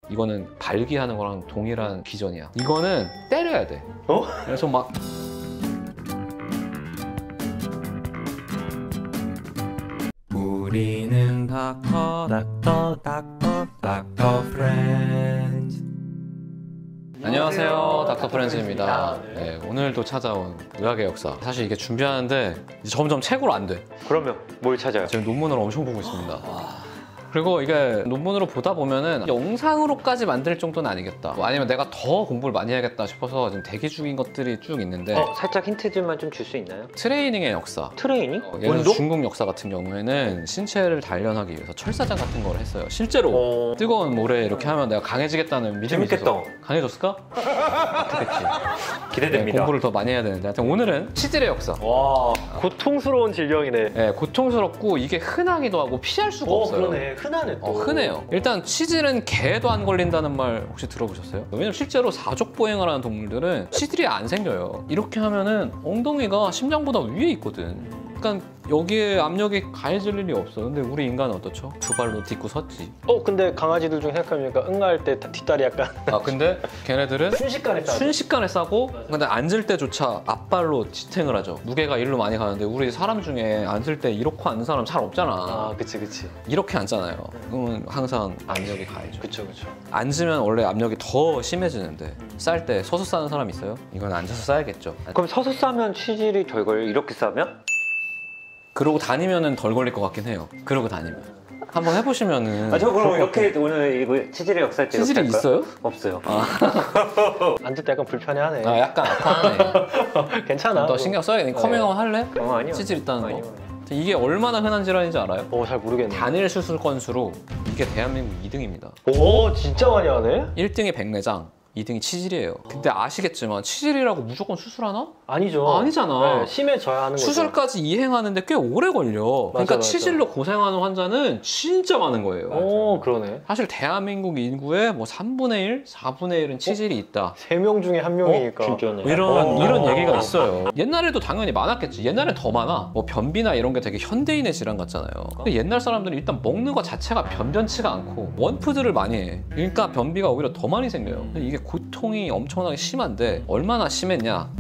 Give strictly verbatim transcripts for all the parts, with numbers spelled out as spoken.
이거는 발기하는 거랑 동일한 기전이야. 이거는 때려야 돼. 어? 그래서 막 우리는 닥터 닥터 닥터 닥터 프렌즈. 안녕하세요, 닥터 프렌즈입니다. 네, 오늘도 찾아온 의학의 역사. 사실 이게 준비하는데 이제 점점 책으로 안 돼. 그러면 뭘 찾아요? 지금 논문을 엄청 보고 있습니다. 그리고 이게 논문으로 보다 보면은 영상으로까지 만들 정도는 아니겠다. 뭐 아니면 내가 더 공부를 많이 해야겠다 싶어서 지금 대기 중인 것들이 쭉 있는데 어, 살짝 힌트들만 좀 줄 수 있나요? 트레이닝의 역사. 트레이닝? 어, 예를 들어 운동? 중국 역사 같은 경우에는 신체를 단련하기 위해서 철사장 같은 걸 했어요. 실제로 어... 뜨거운 모래 이렇게 하면 내가 강해지겠다는 믿음이 재밌겠다. 있어서. 강해졌을까? 어떻겠지. 기대됩니다. 네, 공부를 더 많이 해야 되는데 하여튼 오늘은 치질의 역사. 와, 고통스러운 질병이네. 네, 고통스럽고 이게 흔하기도 하고 피할 수가 어, 없어요. 그러네. 흔하네 또. 어, 흔해요. 일단 치질은 개도 안 걸린다는 말 혹시 들어보셨어요? 왜냐면 실제로 사족보행을 하는 동물들은 치질이 안 생겨요. 이렇게 하면은 엉덩이가 심장보다 위에 있거든. 그러니까 여기에 압력이 가해질 일이 없어. 근데 우리 인간은 어떻죠? 두 발로 딛고 섰지. 어 근데 강아지들 중 생각해보니까 응가할 때 뒷다리 약간 아 근데 걔네들은 순식간에 싸. 순식간에 싸고 근데 앉을 때조차 앞발로 지탱을 하죠. 무게가 일로 많이 가는데 우리 사람 중에 앉을 때 이렇게 앉는 사람 잘 없잖아. 아 그치 그치. 이렇게 앉잖아요. 그러면 항상 압력이 가해져. 그쵸 그쵸. 앉으면 원래 압력이 더 심해지는데 쌀 때 서서 싸는 사람 있어요? 이건 앉아서 싸야겠죠. 그럼 서서 싸면 치질이 덜 걸려? 이렇게 싸면? 그러고 다니면은 덜 걸릴 것 같긴 해요. 그러고 다니면. 한번 해보시면은. 아, 저 그럼 이렇게 오늘 이거 치질의 역사일 때 치질이 이렇게 할까요? 있어요? 없어요. 아, 앉을 때 약간 불편해하네. 아 약간 아파하네. 괜찮아. 너 신경 써야겠네. 커밍아웃 할래? 어, 아니요. 치질 있다는 거. 아니요. 이게 얼마나 흔한 질환인지 알아요? 어잘 모르겠네. 단일 수술 건수로 이게 대한민국 이 등입니다. 오 진짜 많이 하네. 일 등이 백내장, 이 등이 치질이에요. 근데 아시겠지만 치질이라고 무조건 수술하나? 아니죠. 아니잖아. 네, 심해져야 하는 거죠. 수술까지 이행하는데 꽤 오래 걸려. 그러니까 맞아. 치질로 고생하는 환자는 진짜 많은 거예요. 오 그러네. 사실 대한민국 인구의 뭐 삼분의 일, 사분의 일은 치질이 있다. 세 명 중에 한 명이니까. 진짜네. 뭐 이런 어. 이런 얘기가 있어요. 옛날에도 당연히 많았겠지. 옛날엔 더 많아. 뭐 변비나 이런 게 되게 현대인의 질환 같잖아요. 근데 옛날 사람들은 일단 먹는 거 자체가 변변치가 않고 원푸드를 많이 해. 그러니까 변비가 오히려 더 많이 생겨요. 근데 이게 고통이 엄청나게 심한데 얼마나 심했냐?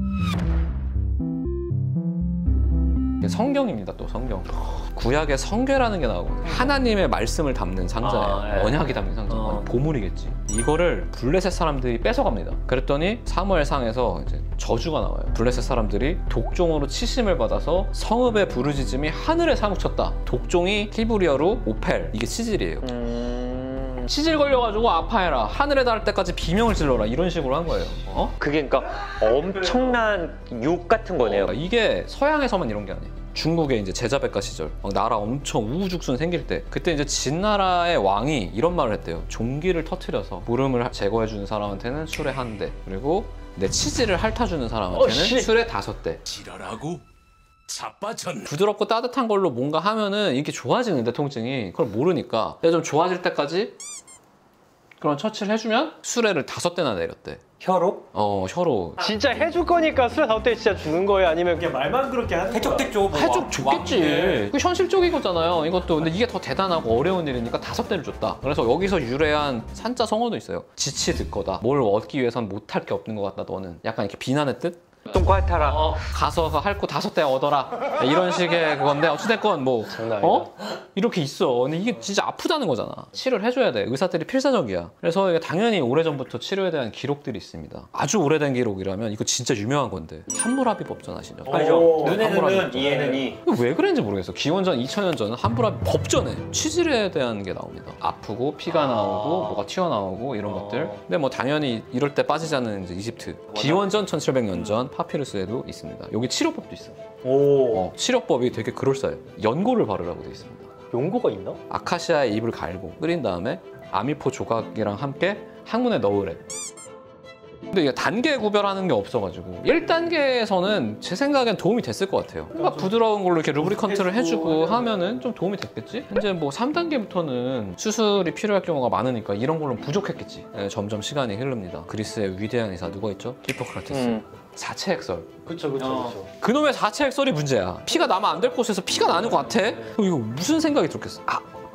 성경입니다. 또 성경. 구약에 성궤라는 게 나오거든요. 하나님의 말씀을 담는 상자예요. 아, 예. 언약이 담긴 상자. 어. 보물이겠지. 이거를 블레셋 사람들이 뺏어갑니다. 그랬더니 사무엘상에서 이제 저주가 나와요. 블레셋 사람들이 독종으로 치심을 받아서 성읍의 부르짖음이 하늘에 사무쳤다. 독종이 히브리어로 오펠. 이게 치질이에요. 음... 치질 걸려가지고 아파해라. 하늘에 닿을 때까지 비명을 질러라. 이런 식으로 한 거예요. 어? 그게 그러니까 엄청난 욕 같은 거네요. 어, 이게 서양에서만 이런 게 아니에요. 중국의 이제 제자백가 시절, 막 나라 엄청 우후죽순 진생길 때, 그때 이제 진나라의 왕이 이런 말을 했대요. 종기를 터트려서 물음을 제거해주는 사람한테는 술에 한 대, 그리고 내 치질을 핥아주는 사람한테는 어, 술에 다섯 대. 지랄하고 자빠졌네. 부드럽고 따뜻한 걸로 뭔가 하면은 이게 좋아지는데 통증이 그걸 모르니까 내가 좀 좋아질 때까지 그런 처치를 해주면 수레를 다섯 대나 내렸대. 혀로? 어 혀로. 진짜 해줄 거니까 술 다섯 대 진짜 주는 거예요? 아니면 그냥 말만 그렇게 하는 해적택죠. 해적 좋겠지. 그 현실적인 거잖아요. 이것도. 근데 이게 더 대단하고 어려운 일이니까 다섯 대를 줬다. 그래서 여기서 유래한 산자 성어도 있어요. 지치 듣거다. 뭘 얻기 위해선 못할 게 없는 것 같다. 너는. 약간 이렇게 비난의 뜻? 똥꼬 핥아라. 어, 가서 할 거 다섯 대 얻어라. 이런 식의 그건데 어찌됐건 뭐 장난 아니다. 어? 이렇게 있어. 근데 이게 진짜 아프다는 거잖아. 치료를 해줘야 돼. 의사들이 필사적이야. 그래서 이게 당연히 오래전부터 치료에 대한 기록들이 있습니다. 아주 오래된 기록이라면 이거 진짜 유명한 건데 함무라비 법전 아시죠? 알죠. 오, 눈에는 함무라비 눈, 법전. 이에는 이. 왜 그랬는지 모르겠어. 기원전 이천 년 전 함무라비 법전에 치질에 대한 게 나옵니다. 아프고 피가 나오고 뭐가 튀어나오고 이런 것들. 근데 뭐 당연히 이럴 때 빠지지 않는 이제 이집트. 기원전 천칠백 년 전 파피루스에도 있습니다. 여기 치료법도 있어. 오 어, 치료법이 되게 그럴싸해요. 연고를 바르라고 돼 있습니다. 용고가 있나? 아카시아의 잎을 갈고 끓인 다음에 아미포 조각이랑 함께 항문에 넣으래. 근데 이게 단계 구별하는 게 없어가지고 일 단계에서는 제 생각엔 도움이 됐을 것 같아요. 그러니까 부드러운 걸로 이렇게 루브리컨트를 해주고 하면은 좀 도움이 됐겠지? 이제 뭐 삼 단계부터는 수술이 필요할 경우가 많으니까 이런 걸로는 부족했겠지. 네, 점점 시간이 흐릅니다. 그리스의 위대한 의사 누가 있죠? 히포크라테스. 음. 사체 핵설. 그쵸 그쵸 어. 그쵸. 그놈의 사체 핵설이 문제야. 피가 나면 안 될 곳에서 피가 나는 것 같아? 그럼 이거 무슨 생각이 들었겠어? 아,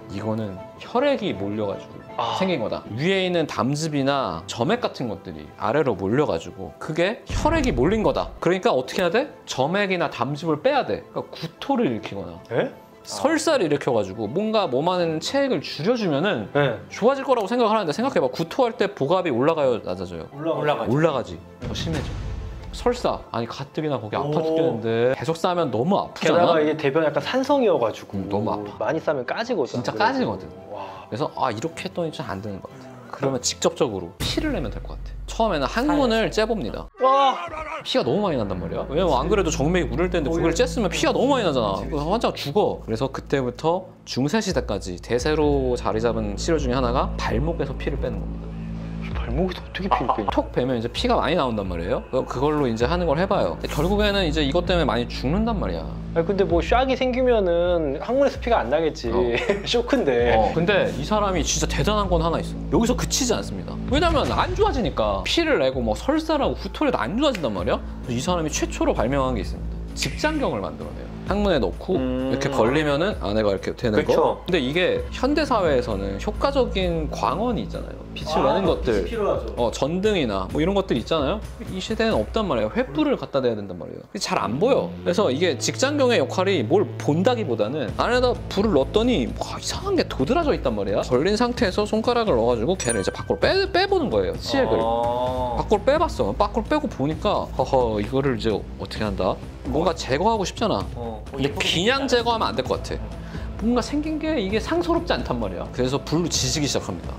이거는 혈액이 몰려가지고 아. 생긴 거다. 위에 있는 담즙이나 점액 같은 것들이 아래로 몰려가지고 그게 혈액이 몰린 거다. 그러니까 어떻게 해야 돼? 점액이나 담즙을 빼야 돼. 그러니까 구토를 일으키거나 에? 설사를 일으켜가지고 뭔가 몸 안에 있는 체액을 줄여주면은 네. 좋아질 거라고 생각을 하는데 생각해봐. 구토할 때 복압이 올라가요, 낮아져요? 올라가지. 올라가지. 더 심해져. 설사. 아니 가뜩이나 거기 아파 죽겠는데 계속 싸면 너무 아프잖아. 게다가 이게 대변 약간 산성이어가지고 음, 너무 아파. 많이 싸면 까지거든. 진짜 그래서. 까지거든. 와. 그래서 아 이렇게 했더니 좀 안 되는 것 같아. 그러면 직접적으로 피를 내면 될 것 같아. 처음에는 항문을 째봅니다. 와. 피가 너무 많이 난단 말이야. 왜냐면 안 그래도 정맥이 무를 때인데 그걸 쬐으면 피가 너무 많이 나잖아. 그래서 환자가 죽어. 그래서 그때부터 중세 시대까지 대세로 자리 잡은 치료 중에 하나가 발목에서 피를 빼는 겁니다. 발목에서 어떻게 피를 빼냐? 톡 빼면 이제 피가 많이 나온단 말이에요. 그럼 그걸로 이제 하는 걸 해봐요. 근데 결국에는 이제 이것 때문에 많이 죽는단 말이야. 아니 근데 뭐 샥이 생기면은 항문에서 피가 안 나겠지. 어. 쇼크인데. 어, 근데 이 사람이 진짜 대단한 건 하나 있어. 여기서 그치지 않습니다. 왜냐면 안 좋아지니까 피를 내고 뭐 설사라고 구토해도 안 좋아진단 말이야. 이 사람이 최초로 발명한 게 있습니다. 직장경을 만들어내요. 항문에 넣고 음. 이렇게 벌리면은 안에가 이렇게 되는 그쵸. 거. 근데 이게 현대 사회에서는 효과적인 광원이 있잖아요. 빛을 내는 것들. 필요하죠. 어, 전등이나 뭐 이런 것들 있잖아요. 이 시대에는 없단 말이에요. 횃불을 갖다 대야 된단 말이에요. 잘 안 보여. 그래서 이게 직장경의 역할이 뭘 본다기보다는 안에다 불을 넣었더니 와, 이상한 게 도드라져 있단 말이야. 걸린 상태에서 손가락을 넣어가지고 걔를 이제 밖으로 빼, 빼보는 거예요. 치액을. 아. 밖으로 빼봤어. 밖으로 빼고 보니까 허허 이거를 이제 어떻게 한다? 뭔가 제거하고 싶잖아. 어. 근데 그냥 제거하면 안 될 것 같아. 뭔가 생긴 게 이게 상서롭지 않단 말이야. 그래서 불로 지지기 시작합니다.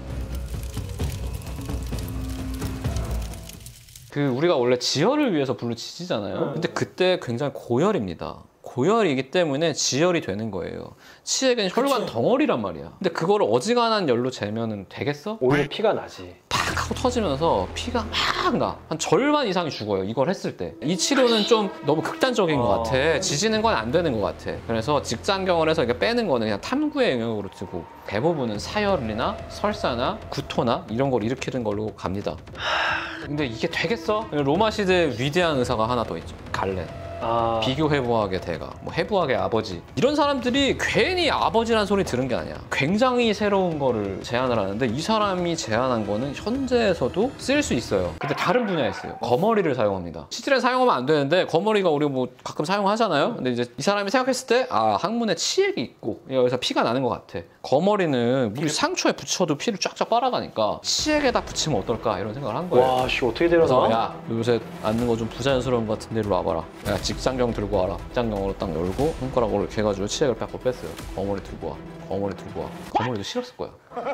그 우리가 원래 지혈을 위해서 불로 지지잖아요. 근데 그때 굉장히 고열입니다. 고열이기 때문에 지혈이 되는 거예요. 치액은 혈관 덩어리란 말이야. 근데 그거를 어지간한 열로 재면은 되겠어? 오히려 피가 나지. 팍 하고 터지면서 피가 막 나. 한 절반 이상이 죽어요. 이걸 했을 때. 이 치료는 좀 너무 극단적인 것 같아. 지지는 건 안 되는 것 같아. 그래서 직장경을 해서 이렇게 빼는 거는 그냥 탐구의 영역으로 두고 대부분은 사열이나 설사나 구토나 이런 걸 일으키는 걸로 갑니다. 근데 이게 되겠어? 로마 시대에 위대한 의사가 하나 더 있죠. 갈렌. 아. 비교 해부학의 대가, 뭐 해부학의 아버지. 이런 사람들이 괜히 아버지란 소리 들은 게 아니야. 굉장히 새로운 거를 제안을 하는데 이 사람이 제안한 거는 현재에서도 쓸 수 있어요. 근데 다른 분야에 써요. 거머리를 사용합니다. 시질에 사용하면 안 되는데 거머리가 우리 뭐 가끔 사용하잖아요. 근데 이제 이 사람이 생각했을 때 아, 항문에 치액이 있고 여기서 피가 나는 것 같아. 거머리는 우리 상처에 붙여도 피를 쫙쫙 빨아가니까 치액에다 붙이면 어떨까 이런 생각을 한 거예요. 와, 씨 어떻게 그래서 되려나? 야 요새 앉는 거 좀 부자연스러운 것 같은데 이리로 와봐라. 야 직장경 들고 와라. 직장경으로 딱 열고 손가락으로 이렇게 해가지고 치액을 빡빡 뺐어요. 거머리 들고 와. 거머리 들고 와. 거머리도 싫었을 거야.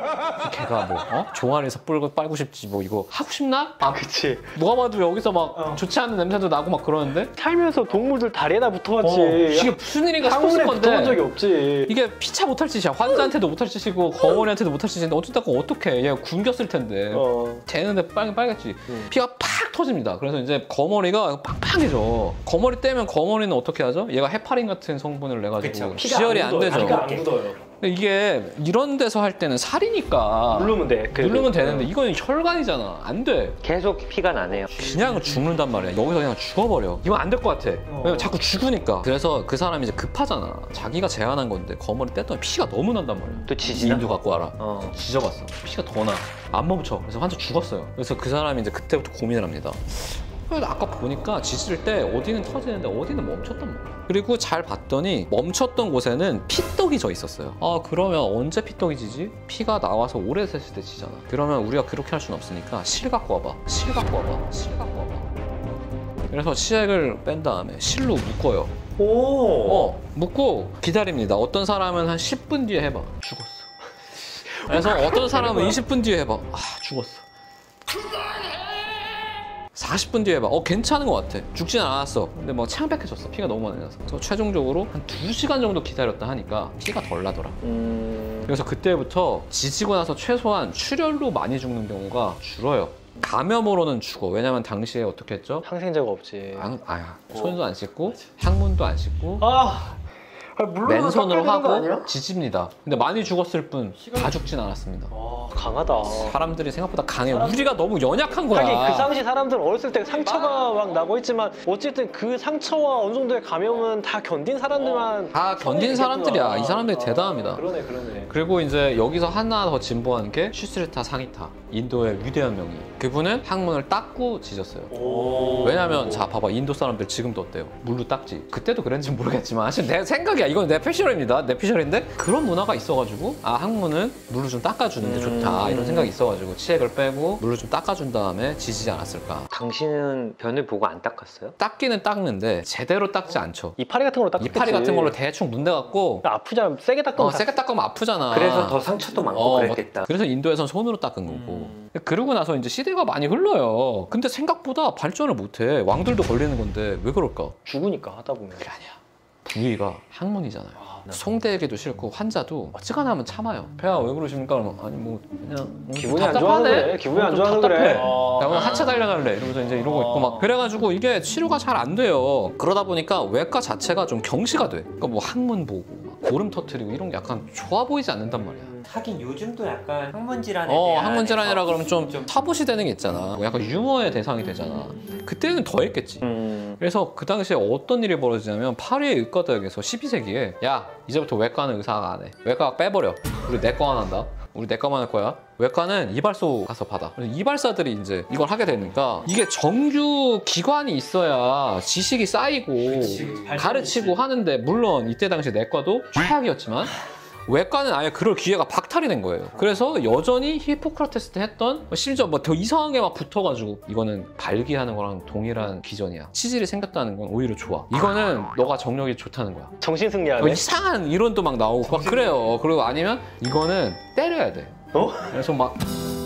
걔가 뭐 어? 종아리에서 뿔고 빨고 싶지 뭐 이거 하고 싶나? 아 그치. 누가 봐도 여기서 막 어. 좋지 않은 냄새도 나고 막 그러는데 살면서 동물들 다리에다 붙어봤지. 어, 이게 무슨 일인가 싶었을 항문에 붙어본 적이 건데 없지. 이게 피차 못할 짓이야. 환자한테도 못할 짓이고 거머리한테도 못할 짓인데 어쩌다가 어떡해. 얘가 굶겼을 텐데 어. 되는데 빨개 빨겠지. 음. 피가 팍 터집니다. 그래서 이제 거머리가 팡팡해져. 거머리 떼면 거머리는 어떻게 하죠? 얘가 해파린 같은 성분을 내가지고 지혈이 안 되죠. 피가 안 묻어요. 이게 이런 데서 할 때는 살이니까 누르면 돼. 그래도. 누르면 되는데 이건 혈관이잖아. 안 돼. 계속 피가 나네요. 그냥 죽는단 말이야. 여기서 그냥 죽어버려. 이건 안 될 것 같아. 왜냐면 자꾸 죽으니까. 그래서 그 사람이 이제 급하잖아. 자기가 제안한 건데 거머리 뗐더니 피가 너무 난단 말이야. 또 지지나? 인도 갖고 와라. 어. 지져봤어. 피가 더 나. 안 멈춰. 그래서 환자 죽었어요. 그래서 그 사람이 이제 그때부터 고민을 합니다. 그래서 아까 보니까 지질 때 어디는 터지는데 어디는 멈췄단 말이야. 그리고 잘 봤더니 멈췄던 곳에는 피떡이 져 있었어요. 아 그러면 언제 피떡이 지지? 피가 나와서 오래 샜을 때 지잖아. 그러면 우리가 그렇게 할 수는 없으니까 실 갖고 와봐. 실 갖고 와봐. 실 갖고 와봐. 그래서 치액을 뺀 다음에 실로 묶어요. 오. 어 묶고 기다립니다. 어떤 사람은 한 십 분 뒤에 해봐. 죽었어. 그래서 어떤 사람은 이십 분 뒤에 해봐. 아 죽었어. 사십 분 뒤에 봐. 어 괜찮은 것 같아. 죽진 않았어. 근데 뭐 창백해졌어. 피가 너무 많이 나서. 그래서 최종적으로 한 두 시간 정도 기다렸다 하니까 피가 덜 나더라. 음. 그래서 그때부터 지지고 나서 최소한 출혈로 많이 죽는 경우가 줄어요. 감염으로는 죽어. 왜냐면 당시에 어떻게 했죠? 항생제가 없지. 안, 아야 손도 안 씻고 항문도 안 씻고 아. 맨손으로 하고 지집니다. 근데 많이 죽었을 뿐 다 죽진 않았습니다. 와, 강하다. 사람들이 생각보다 강해. 우리가 너무 연약한 거야. 하긴 그 당시 사람들은 어렸을 때 상처가 막 나고 있지만 어쨌든 그 상처와 어느 정도의 감염은 다 견딘 사람들만 다 견딘 사람들이야. 이 사람들이 대단합니다. 그러네, 그러네. 그리고 이제 여기서 하나 더 진보한 게 슈스르타 상히타, 인도의 위대한 명의. 그분은 항문을 닦고 지졌어요. 왜냐면 자 봐봐, 인도 사람들 지금도 어때요? 물로 닦지. 그때도 그랬는지 모르겠지만 사실 내 생각이야. 이건 내 피셜입니다. 내 피셜인데 그런 문화가 있어가지고 아, 항문은 물로 좀 닦아주는 게 좋다 이런 생각이 있어가지고 치액을 빼고 물로 좀 닦아준 다음에 지지지 않았을까. 당신은 변을 보고 안 닦았어요? 닦기는 닦는데 제대로 닦지 않죠. 이파리 같은 걸로 닦겠지. 이파리 같은 걸로 대충 문대갖고 아프잖아. 세게 닦으면 어, 세게 닦으면 아프잖아. 그래서 더 상처도 많고 어, 그랬겠다. 그래서 인도에선 손으로 닦은 거고. 음. 그러고 나서 이제 시대가 많이 흘러요. 근데 생각보다 발전을 못해. 왕들도 걸리는 건데 왜 그럴까? 죽으니까 하다 보면. 그게 아니야. 부위가 항문이잖아요. 송대하기도 싫고 환자도 어지간하면 참아요. 폐하 왜 그러십니까? 그러면 아니 뭐 그냥 기분이 안 좋아서 그래. 기분이 안 좋아서 그래. 야 오늘 하체 단련할래 이러면서 이제 이러고 있고 막 그래가지고 이게 치료가 잘 안 돼요. 그러다 보니까 외과 자체가 좀 경시가 돼. 그러니까 뭐 항문 보고 막 고름 터트리고 이런 게 약간 좋아 보이지 않는단 말이야. 하긴 요즘도 약간 항문 질환에 어, 대한 항문 질환이라 그러면 좀, 좀 타부시 되는 게 있잖아. 뭐 약간 유머의 대상이 되잖아. 그때는 더 했겠지. 음. 그래서 그 당시에 어떤 일이 벌어지냐면 파리의 의과대학에서 십이 세기에 야 이제부터 외과는 의사가 안 해. 외과가 빼버려. 우리 내과만 한다. 우리 내과만 할 거야. 외과는 이발소 가서 받아. 그래서 이발사들이 이제 이걸 하게 되니까 이게 정규 기관이 있어야 지식이 쌓이고 그치, 가르치고 하는데 물론 이때 당시 내과도 최악이었지만 외과는 아예 그럴 기회가 박탈이 된 거예요. 그래서 여전히 히포크라테스 때 했던 심지어 뭐 더 이상하게 막 붙어가지고 이거는 발기하는 거랑 동일한 기전이야. 치질이 생겼다는 건 오히려 좋아. 이거는 너가 정력이 좋다는 거야. 정신 뭐 승리하네. 이상한 이론도 막 나오고 막 그래요. 그리고 아니면 이거는 때려야 돼. 어? 그래서 막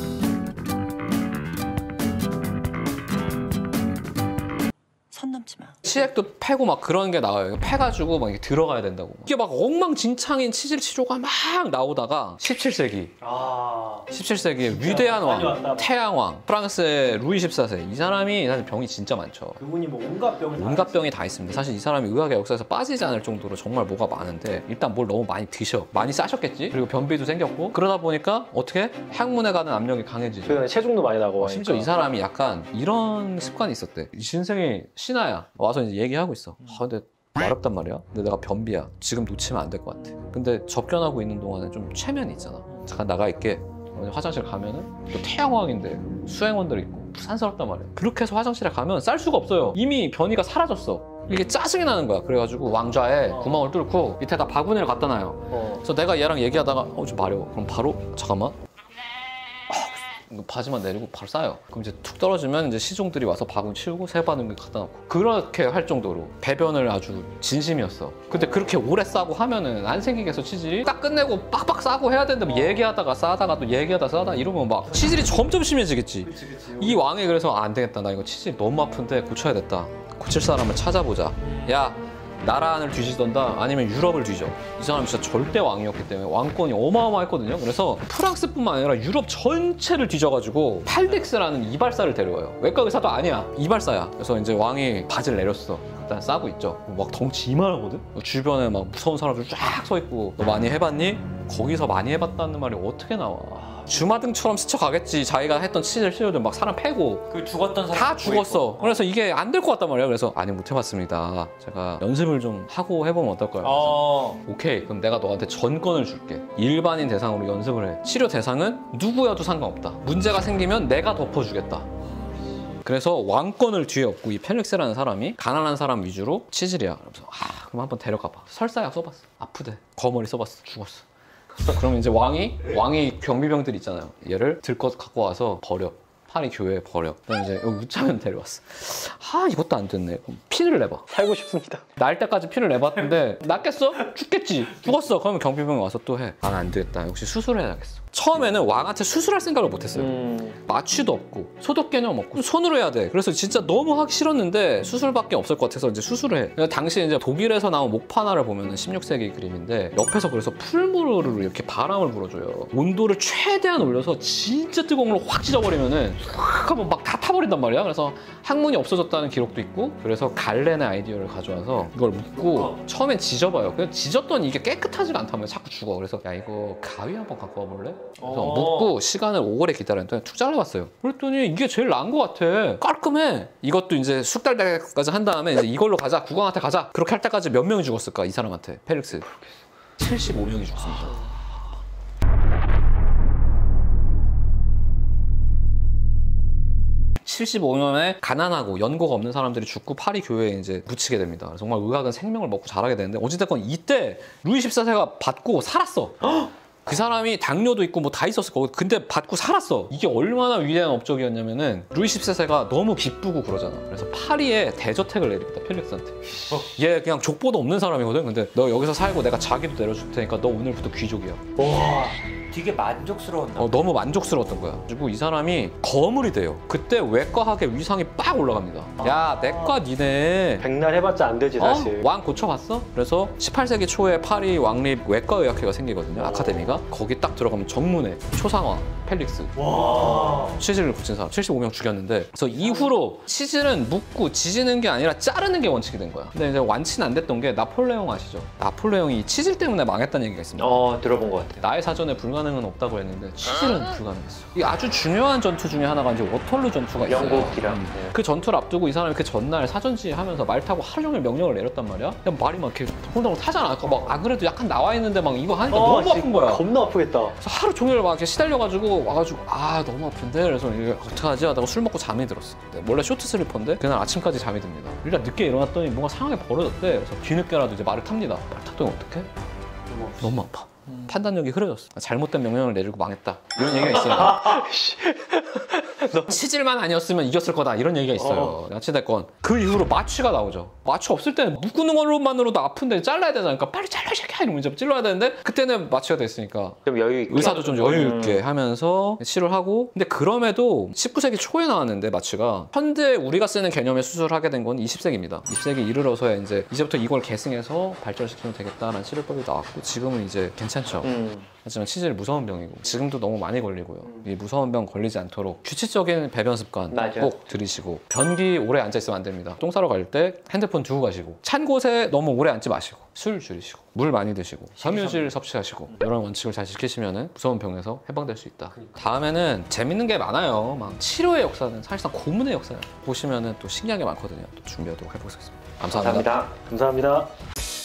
선 넘지 마. 치액도 패고 막 그런 게 나와요. 패가지고 막 이게 들어가야 된다고. 이게 막 엉망진창인 치질 치료가 막 나오다가 십칠 세기 아. 십칠 세기의 위대한 많이 왕, 왔다. 태양왕, 프랑스의 루이 십사 세. 이 사람이 사실 병이 진짜 많죠. 그분이 뭐 온갖 병을 온갖 병이 다 있습니다. 사실 이 사람이 의학의 역사에서 빠지지 않을 정도로 정말 뭐가 많은데 일단 뭘 너무 많이 드셔. 많이 싸셨겠지? 그리고 변비도 생겼고 그러다 보니까 어떻게? 항문에 가는 압력이 강해지죠. 그 체중도 많이 나고 어, 심지어 이 사람이 약간 이런 습관이 있었대. 이 신생이 신하야. 와서 이제 얘기하고 있어. 아, 근데 마렵단 말이야. 근데 내가 변비야. 지금 놓치면 안 될 것 같아. 근데 접견하고 있는 동안에 좀 체면이 있잖아. 잠깐 나가 있게. 화장실 가면은 또 태양왕인데 수행원들 있고 부산스럽단 말이야. 그렇게 해서 화장실에 가면 쌀 수가 없어요. 이미 변이가 사라졌어. 이게 짜증이 나는 거야. 그래가지고 왕좌에 구멍을 뚫고 밑에다 바구니를 갖다 놔요. 어. 그래서 내가 얘랑 얘기하다가 어 좀 마려워. 그럼 바로 잠깐만. 바지만 내리고 바로 싸요. 그럼 이제 툭 떨어지면 이제 시종들이 와서 바구니 치우고 새 바구니 갖다 놓고 그렇게 할 정도로 배변을 아주 진심이었어. 근데 그렇게 오래 싸고 하면은 안 생기겠어. 치질이 딱 끝내고 빡빡 싸고 해야 되는데 뭐 얘기하다가 싸다가 또 얘기하다 싸다 이러면 막 치질이 점점 심해지겠지. 그치, 그치. 이 왕이 그래서 안 되겠다. 나 이거 치질 너무 아픈데 고쳐야겠다. 고칠 사람을 찾아보자. 야 나라 안을 뒤지던다 아니면 유럽을 뒤져. 이 사람이 진짜 절대 왕이었기 때문에 왕권이 어마어마했거든요. 그래서 프랑스뿐만 아니라 유럽 전체를 뒤져가지고 팔덱스라는 이발사를 데려와요. 외과 의사도 아니야. 이발사야. 그래서 이제 왕이 바지를 내렸어. 일단 싸고 있죠. 막 덩치 이만하거든? 주변에 막 무서운 사람들 쫙 서 있고 너 많이 해봤니? 거기서 많이 해봤다는 말이 어떻게 나와. 주마등처럼 스쳐가겠지. 자기가 했던 치질 치료들 막 사람 패고 그 죽었던 사람 다 죽었어. 그래서 이게 안 될 것 같단 말이야. 그래서 아니 못 해봤습니다. 제가 연습을 좀 하고 해보면 어떨까요? 그래서 어. 오케이 그럼 내가 너한테 전권을 줄게. 일반인 대상으로 연습을 해. 치료 대상은 누구여도 상관없다. 문제가 생기면 내가 덮어주겠다. 그래서 왕권을 뒤에 업고 이 펠릭스라는 사람이 가난한 사람 위주로 치질이야. 그래서 아 그럼 한번 데려가봐. 설사약 써봤어. 아프대. 거머리 써봤어. 죽었어. 그러면 이제 왕이 왕이 경비병들 있잖아요. 얘를 들것 갖고 와서 버려. 파리 교회에 버려. 그다음에 이제 여기 우차면 데려왔어. 아 이것도 안 됐네. 그럼 피를 내봐. 살고 싶습니다. 날 때까지 피를 내봤는데 낫겠어? 죽겠지. 죽었어. 그러면 경비병이 와서 또 해. 아 안 되겠다. 역시 수술해야겠어. 처음에는 왕한테 수술할 생각을 못했어요. 음. 마취도 없고 소독 개념 없고 손으로 해야 돼. 그래서 진짜 너무 하기 싫었는데 수술밖에 없을 것 같아서 이제 수술을 해. 그러니까 당시 이제 독일에서 나온 목판화를 보면은 십육 세기 그림인데 옆에서 그래서 풀물을 이렇게 바람을 불어줘요. 온도를 최대한 올려서 진짜 뜨거운 걸로 확 찢어버리면은 확 하면 막 다 타버린단 말이야. 그래서 항문이 없어졌다는 기록도 있고 그래서 갈렌의 아이디어를 가져와서 이걸 묶고 처음엔 지져봐요. 그래서 지졌더니 이게 깨끗하지가 않다면 자꾸 죽어. 그래서 야 이거 가위 한번 갖고 와볼래? 그래서 묶고 시간을 오래 기다렸더니 툭 잘라봤어요. 그랬더니 이게 제일 나은 것 같아. 깔끔해. 이것도 이제 숙달 때까지 한 다음에 이제 이걸로 가자. 국왕한테 가자. 그렇게 할 때까지 몇 명이 죽었을까? 이 사람한테. 펠릭스. 칠십오 명이 죽습니다. 칠십오 년에 가난하고 연고가 없는 사람들이 죽고 파리 교회에 이제 묻히게 됩니다. 그래서 정말 의학은 생명을 먹고 자라게 되는데 어찌됐건 이때 루이 십사 세가 받고 살았어. 그 사람이 당뇨도 있고 뭐 다 있었을 거고 근데 받고 살았어. 이게 얼마나 위대한 업적이었냐면은 루이 십사 세가 너무 기쁘고 그러잖아. 그래서 파리에 대저택을 내립니다. 펠릭스한테. 어, 얘 그냥 족보도 없는 사람이거든. 근데 너 여기서 살고 내가 자기도 내려줄 테니까 너 오늘부터 귀족이야. 와, 되게 만족스러웠나? 어, 너무 만족스러웠던 거야. 그리고 이 사람이 거물이 돼요. 그때 외과학의 위상이 빡 올라갑니다. 야, 내과 니네 백날 해봤자 안 되지 사실. 어? 왕 고쳐봤어? 그래서 십팔 세기 초에 파리 왕립 외과의학회가 생기거든요. 아카데미가. 거기 딱 들어가면 정문에 초상화, 펠릭스. 와. 치질을 고친 사람 칠십오 명 죽였는데 그래서 이후로 치질은 묶고 지지는 게 아니라 자르는 게 원칙이 된 거야. 근데 이제 완치는 안 됐던 게 나폴레옹 아시죠? 나폴레옹이 치질 때문에 망했다는 얘기가 있습니다. 어 들어본 것 같아요. 나의 사전에 불가능은 없다고 했는데 치질은 불가능했어. 이 아주 중요한 전투 중에 하나가 이제 워털루 전투가 있어요. 영국이랑. 음. 그 전투를 앞두고 이 사람이 그 전날 사전지 하면서 말 타고 하루 종일 명령을 내렸단 말이야. 그냥 말이 막 이렇게 홀덩홀 타잖아. 막 아 그래도 약간 나와 있는데 막 이거 하니까 어, 너무 아픈 거야. 겁나 아프겠다. 그래서 하루 종일 막 이렇게 시달려가지고 와가지고 아 너무 아픈데 그래서 이게 어떡하지 하다가 술 먹고 잠이 들었어. 원래 쇼트 슬리퍼인데 그날 아침까지 잠이 듭니다. 일단 늦게 일어났더니 뭔가 상하게 벌어졌대. 그래서 뒤늦게라도 이제 말을 탑니다. 말 탔더니 어떡해? 너무 아파. 음. 판단력이 흐려졌어. 잘못된 명령을 내리고 망했다. 이런 얘기가 있어요. 치질만 아니었으면 이겼을 거다. 이런 얘기가 있어요. 어찌됐건 그 이후로 마취가 나오죠. 마취 없을 때는 묶는 걸로만으로도 아픈데 잘라야 되잖아. 그러니까 빨리 잘라 이렇게 이러면 이제 찔러야 되는데 그때는 마취가 됐으니까 좀 여유 있게. 의사도 좀 여유 있게 하면서 치료를 하고 근데 그럼에도 십구 세기 초에 나왔는데 마취가 현대 우리가 쓰는 개념의 수술을 하게 된 건 이십 세기입니다. 이십 세기 이르러서야 이제 이제부터 이걸 계승해서 발전시키면 되겠다라는 치료법이 나왔고 지금은 이제 괜찮죠. 음. 하지만 치질 무서운 병이고 지금도 너무 많이 걸리고요. 이 무서운 병 걸리지 않도록 규칙적인 배변 습관 맞아요. 꼭 들이시고 변기 오래 앉아 있으면 안 됩니다. 똥 싸러 갈 때 핸드폰 두고 가시고 찬 곳에 너무 오래 앉지 마시고 술 줄이시고 물 많이 드시고 섬유질 섭취하시고 이런 원칙을 잘 지키시면 무서운 병에서 해방될 수 있다. 다음에는 재밌는 게 많아요. 막 치료의 역사는 사실상 고문의 역사예요. 보시면 또 신기한 게 많거든요. 또 준비하도록 해보겠습니다. 감사합니다. 감사합니다. 감사합니다.